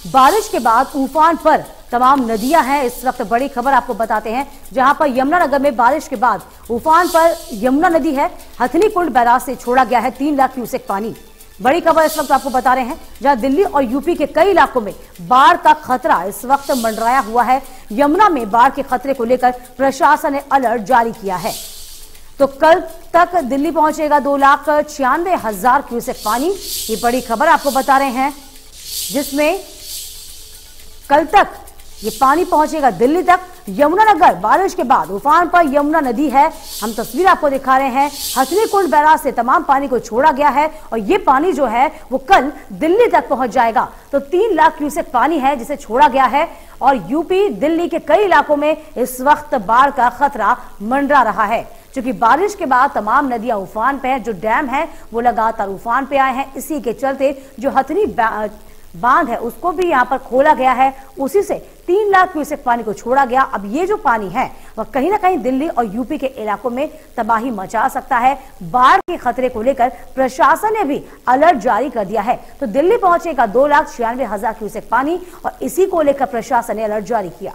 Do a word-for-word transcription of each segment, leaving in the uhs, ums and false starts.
बारिश के बाद उफान पर तमाम नदियां हैं। इस वक्त बड़ी खबर आपको बताते हैं, जहां पर यमुनानगर में बारिश के बाद उफान पर यमुना नदी है। हथनी कुंड बैराज से छोड़ा गया है तीन लाख क्यूसेक पानी। बड़ी खबर इस वक्त आपको बता रहे हैं, जहां दिल्ली और यूपी के कई इलाकों में बाढ़ का खतरा इस वक्त मंडराया हुआ है। यमुना में बाढ़ के खतरे को लेकर प्रशासन ने अलर्ट जारी किया है। तो कल तक दिल्ली पहुंचेगा दो लाख छियानवे हजार क्यूसेक पानी। ये बड़ी खबर आपको बता रहे हैं, जिसमें कल तक ये पानी पहुंचेगा दिल्ली तक। यमुनानगर बारिश के बाद उफान पर यमुना नदी है। हम तस्वीर आपको दिखा रहे हैं। हथनी कुंड बैराज से तमाम पानी को छोड़ा गया है और ये पानी जो है वो कल दिल्ली तक पहुंच जाएगा। तो तीन लाख क्यूसेक पानी है जिसे छोड़ा गया है और यूपी दिल्ली के कई इलाकों में इस वक्त बाढ़ का खतरा मंडरा रहा है। क्योंकि बारिश के बाद तमाम नदियां उफान पे हैं। जो डैम है वो लगातार उफान पे आए हैं। इसी के चलते जो हथनी बांध है उसको भी यहां पर खोला गया है। उसी से तीन लाख क्यूसेक पानी को छोड़ा गया। अब ये जो पानी है वह कहीं ना कहीं दिल्ली और यूपी के इलाकों में तबाही मचा सकता है। बाढ़ के खतरे को लेकर प्रशासन ने भी अलर्ट जारी कर दिया है। तो दिल्ली पहुंचेगा दो लाख छियानवे हजार क्यूसेक पानी और इसी को लेकर प्रशासन ने अलर्ट जारी किया।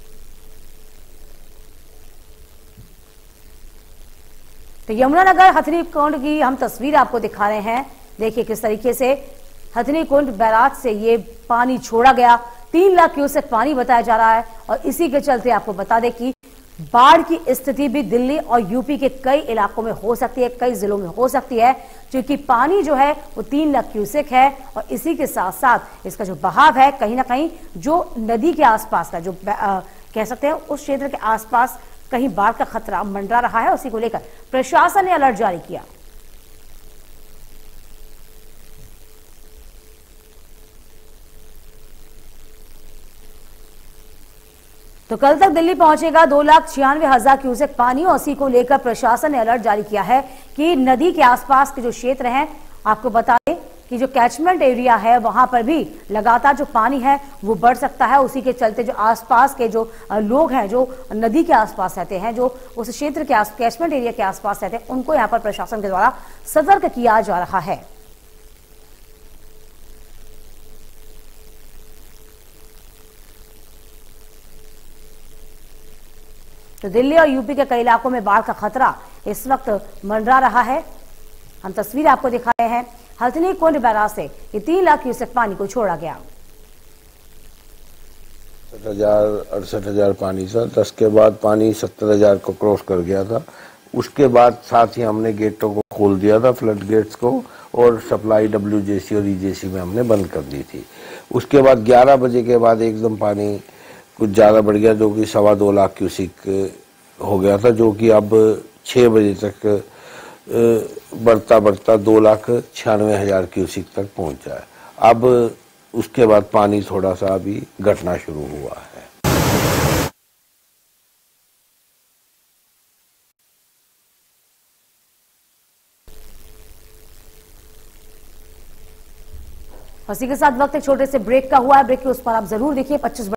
तो यमुनानगर हथनी कुंड की हम तस्वीर आपको दिखा रहे हैं। देखिए किस तरीके से हथनी कुंड बैराज से ये पानी छोड़ा गया। तीन लाख क्यूसेक पानी बताया जा रहा है और इसी के चलते आपको बता दें कि बाढ़ की स्थिति भी दिल्ली और यूपी के कई इलाकों में हो सकती है, कई जिलों में हो सकती है, क्योंकि पानी जो है वो तीन लाख क्यूसेक है और इसी के साथ साथ इसका जो बहाव है कहीं ना कहीं जो नदी के आसपास का जो आ, कह सकते हैं उस क्षेत्र के आसपास कहीं बाढ़ का खतरा मंडरा रहा है। उसी को लेकर प्रशासन ने अलर्ट जारी किया। तो कल तक दिल्ली पहुंचेगा दो लाख छियानवे हजार क्यूसेक पानी और इसी को लेकर प्रशासन ने अलर्ट जारी किया है कि नदी के आसपास के जो क्षेत्र हैं, आपको बता दें कि जो कैचमेंट एरिया है वहां पर भी लगातार जो पानी है वो बढ़ सकता है। उसी के चलते जो आसपास के जो लोग हैं जो नदी के आसपास रहते हैं, जो उस क्षेत्र के आस कैचमेंट एरिया के आसपास रहते हैं, उनको यहाँ पर प्रशासन के द्वारा सतर्क किया जा रहा है। तो दिल्ली और यूपी के कई इलाकों में बाढ़ का खतरा इस वक्त मंडरा रहा है। हम तस्वीर आपको दिखा रहे हैं। हथनी कुंड बैराज से ये तीन लाख क्यूसेक पानी को छोड़ा गया। हजार अड़सठ हजार पानी था। दस के बाद पानी सत्तर हजार को क्रॉस कर गया था। उसके बाद साथ ही हमने गेटों को खोल दिया था, फ्लड गेट्स को, और सप्लाई डब्ल्यूजेसी और ईजेसी में हमने बंद कर दी थी। उसके बाद ग्यारह बजे के बाद एकदम पानी कुछ ज्यादा बढ़ गया, जो कि सवा दो लाख क्यूसिक हो गया था, जो कि अब छह बजे तक बढ़ता बढ़ता दो लाख छियानवे हजार क्यूसिक तक पहुंचा है। अब उसके बाद पानी थोड़ा सा अभी घटना शुरू हुआ है। इसी के साथ वक्त एक छोटे से ब्रेक का हुआ है। ब्रेक के उस पर आप जरूर देखिए। पच्चीस